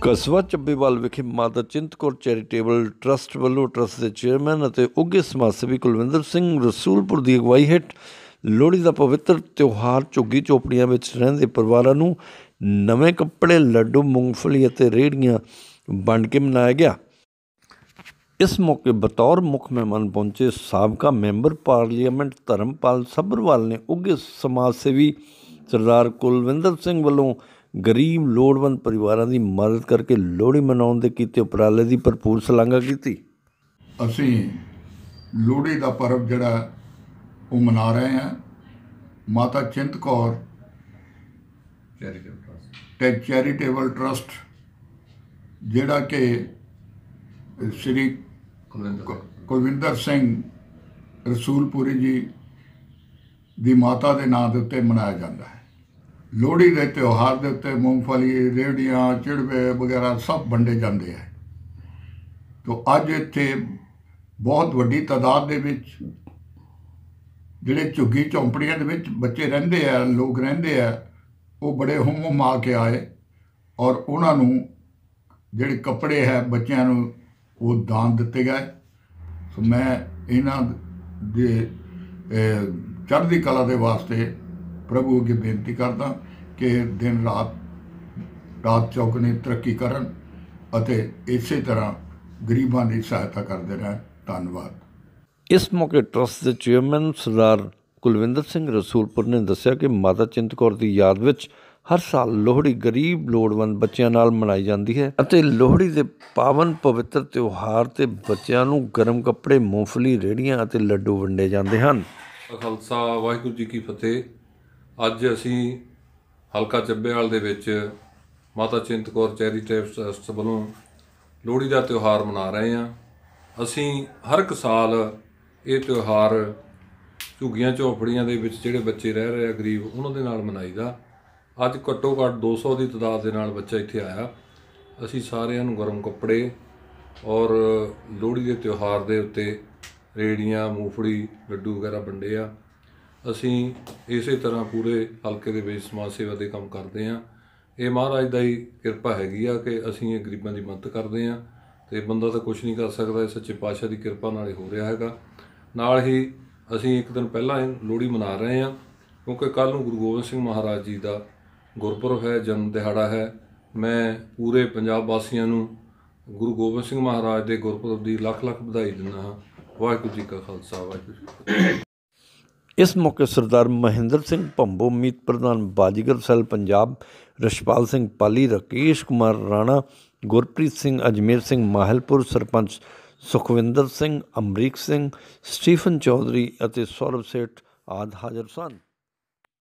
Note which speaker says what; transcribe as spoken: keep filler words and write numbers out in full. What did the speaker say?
Speaker 1: ਕਸਬਾ ਚੱਬੇਵਾਲ ਵਿਖੇ Mata Chint Kaur charitable trust ਵੱਲੋਂ ਟਰੱਸਟ ਦੇ ਚੇਅਰਮੈਨ ਅਤੇ ਉੱਘੇ ਸਮਾਜ ਸੇਵੀ ਕੁਲਵਿੰਦਰ ਸਿੰਘ ਰਸੂਲਪੁਰ ਦੀ ਅਗਵਾਈ ਹੇਠ ਲੋਹੜੀ ਦਾ ਪਵਿੱਤਰ ਤਿਉਹਾਰ ਝੁੱਗੀ ਝੋਪੜੀਆਂ ਵਿੱਚ ਰਹਿੰਦੇ ਪਰਿਵਾਰਾਂ ਨੂੰ ਨਵੇਂ ਕੱਪੜੇ, ਲੱਡੂ, ਮੂੰਗਫਲੀ ਅਤੇ ਰੇਹੜੀਆਂ ਵੰਡ ਕੇ ਮਨਾਇਆ ਗਿਆ। ਇਸ ਮੌਕੇ ਬਤੌਰ ਮੁੱਖ ਮਹਿਮਾਨ ਪਹੁੰਚੇ ਸਾਬਕਾ ਮੈਂਬਰ ਪਾਰਲੀਮੈਂਟ ਧਰਮਪਾਲ ਸੱਭਰਵਾਲ ਨੇ ਉੱਘੇ ਸਮਾਜ ਸੇਵੀ ਸਰਦਾਰ ਕੁਲਵਿੰਦਰ ਸਿੰਘ ਵੱਲੋਂ ਗਰੀਬ ਲੋੜਵੰਦ ਪਰਿਵਾਰਾਂ ਦੀ ਮਦਦ ਕਰਕੇ ਲੋਹੜੀ ਮਨਾਉਣ ਦੇ ਕੀਤੇ ਉਪਰਾਲੇ ਦੀ ਭਰਪੂਰ ਸ਼ਲਾਘਾ ਕੀਤੀ।
Speaker 2: ਅਸੀਂ ਲੋਹੜੀ ਦਾ ਪਰਵ ਜਿਹੜਾ ਉਹ ਮਨਾ ਰਹੇ ਹਾਂ। Mata Chint Kaur charitable trust charitable trust ਜਿਹੜਾ ਕਿ ਸ਼੍ਰੀ ਕੁਲਵਿੰਦਰ ਸਿੰਘ ਰਸੂਲਪੁਰੀ ਜੀ ਦੀ ਮਾਤਾ ਦੇ ਨਾਂ ਦੇ ਉੱਤੇ ਮਨਾਇਆ ਜਾਂਦਾ ਹੈ। ਲੋਹੜੀ ਦੇ ਤਿਉਹਾਰ ਦੇ ਉੱਤੇ ਮੂੰਗਫਲੀ, ਰੇਹੜੀਆਂ, ਚਿੜਵੇ ਵਗੈਰਾ ਸਭ ਵੰਡੇ ਜਾਂਦੇ ਹੈ। ਤੋ ਅੱਜ ਇੱਥੇ ਬਹੁਤ ਵੱਡੀ ਤਾਦਾਦ ਦੇ ਵਿੱਚ ਜਿਹੜੇ ਝੁੱਗੀ ਝੌਂਪੜੀਆਂ ਦੇ ਵਿੱਚ ਬੱਚੇ ਰਹਿੰਦੇ ਆ, ਲੋਕ ਰਹਿੰਦੇ ਆ, ਉਹ ਬੜੇ ਹੁੰਮ ਹੁਮਾ ਕੇ ਆਏ ਔਰ ਉਹਨਾਂ ਨੂੰ ਜਿਹੜੇ ਕੱਪੜੇ ਹੈ ਬੱਚਿਆਂ ਨੂੰ ਉਹ ਦਾਨ ਦਿੱਤੇ ਗਏ। ਸੋ ਮੈਂ ਇਹਨਾਂ ਦੇ ਚੜ੍ਹਦੀ ਕਲਾ ਦੇ ਵਾਸਤੇ ਪ੍ਰਭੂ ਅੱਗੇ ਬੇਨਤੀ ਕਰਦਾ ਕਿ ਦਿਨ ਰਾਤ ਰਾਤ ਚੌਗੁਣੀ ਤਰੱਕੀ ਕਰਨ ਅਤੇ ਇਸੇ ਤਰ੍ਹਾਂ ਗਰੀਬਾਂ ਦੀ ਸਹਾਇਤਾ ਕਰਦੇ ਰਹਿਣ। ਧੰਨਵਾਦ।
Speaker 1: ਇਸ ਮੌਕੇ ਟਰੱਸਟ ਦੇ ਚੇਅਰਮੈਨ ਸਰਦਾਰ ਕੁਲਵਿੰਦਰ ਸਿੰਘ ਰਸੂਲਪੁਰ ਨੇ ਦੱਸਿਆ ਕਿ ਮਾਤਾ ਚਿੰਤ ਕੌਰ ਦੀ ਯਾਦ ਵਿੱਚ ਹਰ ਸਾਲ ਲੋਹੜੀ ਗਰੀਬ ਲੋੜਵੰਦ ਬੱਚਿਆਂ ਨਾਲ ਮਨਾਈ ਜਾਂਦੀ ਹੈ ਅਤੇ ਲੋਹੜੀ ਦੇ ਪਾਵਨ ਪਵਿੱਤਰ ਤਿਉਹਾਰ 'ਤੇ ਬੱਚਿਆਂ ਨੂੰ ਗਰਮ ਕੱਪੜੇ, ਮੂੰਗਫਲੀ, ਰੇਹੜੀਆਂ ਅਤੇ ਲੱਡੂ ਵੰਡੇ ਜਾਂਦੇ ਹਨ।
Speaker 3: ਖਾਲਸਾ ਵਾਹਿਗੁਰੂ ਜੀ ਕੀ ਫਤਿਹ। ਅੱਜ ਅਸੀਂ ਹਲਕਾ ਚੱਬੇਵਾਲ ਦੇ ਵਿੱਚ ਮਾਤਾ ਚਿੰਤ ਕੌਰ ਚੈਰੀਟੇਬਲ ਟਰੱਸਟ ਵੱਲੋਂ ਲੋਹੜੀ ਦਾ ਤਿਉਹਾਰ ਮਨਾ ਰਹੇ ਹਾਂ। ਅਸੀਂ ਹਰ ਇੱਕ ਸਾਲ ਇਹ ਤਿਉਹਾਰ ਝੁੱਗੀਆਂ ਝੌਂਪੜੀਆਂ ਦੇ ਵਿੱਚ ਜਿਹੜੇ ਬੱਚੇ ਰਹਿ ਰਹੇ ਆ ਗਰੀਬ, ਉਹਨਾਂ ਦੇ ਨਾਲ ਮਨਾਈਦਾ। ਅੱਜ ਘੱਟੋ ਘੱਟ ਦੋ ਸੌ ਦੀ ਤਾਦਾਦ ਦੇ ਨਾਲ ਬੱਚਾ ਇੱਥੇ ਆਇਆ। ਅਸੀਂ ਸਾਰਿਆਂ ਨੂੰ ਗਰਮ ਕੱਪੜੇ ਔਰ ਲੋਹੜੀ ਦੇ ਤਿਉਹਾਰ ਦੇ ਉੱਤੇ ਰੇਹੜੀਆਂ, ਮੂੰਗਫਲੀ, ਲੱਡੂ ਵਗੈਰਾ ਵੰਡੇ ਆ। ਅਸੀਂ ਇਸੇ ਤਰ੍ਹਾਂ ਪੂਰੇ ਹਲਕੇ ਦੇ ਵਿੱਚ ਸਮਾਜ ਸੇਵਾ ਦੇ ਕੰਮ ਕਰਦੇ ਹਾਂ। ਇਹ ਮਹਾਰਾਜ ਦਾ ਹੀ ਕਿਰਪਾ ਹੈਗੀ ਆ ਕਿ ਅਸੀਂ ਇਹ ਗਰੀਬਾਂ ਦੀ ਮਦਦ ਕਰਦੇ ਹਾਂ ਅਤੇ ਬੰਦਾ ਤਾਂ ਕੁਛ ਨਹੀਂ ਕਰ ਸਕਦਾ, ਇਹ ਸੱਚੇ ਪਾਤਸ਼ਾਹ ਦੀ ਕਿਰਪਾ ਨਾਲ ਹੀ ਹੋ ਰਿਹਾ ਹੈਗਾ। ਨਾਲ ਹੀ ਅਸੀਂ ਇੱਕ ਦਿਨ ਪਹਿਲਾਂ ਲੋਹੜੀ ਮਨਾ ਰਹੇ ਹਾਂ ਕਿਉਂਕਿ ਕੱਲ੍ਹ ਨੂੰ ਗੁਰੂ ਗੋਬਿੰਦ ਸਿੰਘ ਮਹਾਰਾਜ ਜੀ ਦਾ ਗੁਰਪੁਰਬ ਹੈ, ਜਨਮ ਦਿਹਾੜਾ ਹੈ। ਮੈਂ ਪੂਰੇ ਪੰਜਾਬ ਵਾਸੀਆਂ ਨੂੰ ਗੁਰੂ ਗੋਬਿੰਦ ਸਿੰਘ ਮਹਾਰਾਜ ਦੇ ਗੁਰਪੁਰਬ ਦੀ ਲੱਖ ਲੱਖ ਵਧਾਈ ਦਿੰਦਾ ਹਾਂ। ਵਾਹਿਗੁਰੂ ਜੀ ਕਾ ਖਾਲਸਾ, ਵਾਹਿਗੁਰੂ ਜੀ ਕੀ ਫਤਿਹ।
Speaker 1: ਇਸ ਮੌਕੇ ਸਰਦਾਰ ਮਹਿੰਦਰ ਸਿੰਘ ਭੰਬੋ, ਮੀਤ ਪ੍ਰਧਾਨ ਬਾਜੀਗਰ ਸੈੱਲ ਪੰਜਾਬ, ਰਸ਼ਪਾਲ ਸਿੰਘ ਪਾਲੀ, ਰਾਕੇਸ਼ ਕੁਮਾਰ ਰਾਣਾ, ਗੁਰਪ੍ਰੀਤ ਸਿੰਘ, ਅਜਮੇਰ ਸਿੰਘ ਮਾਹਿਲਪੁਰ, ਸਰਪੰਚ ਸੁਖਵਿੰਦਰ ਸਿੰਘ, ਅਮਰੀਕ ਸਿੰਘ, ਸਟੀਫਨ ਚੌਧਰੀ ਅਤੇ ਸੌਰਵ ਸੇਠ ਆਦਿ ਹਾਜ਼ਰ ਸਨ।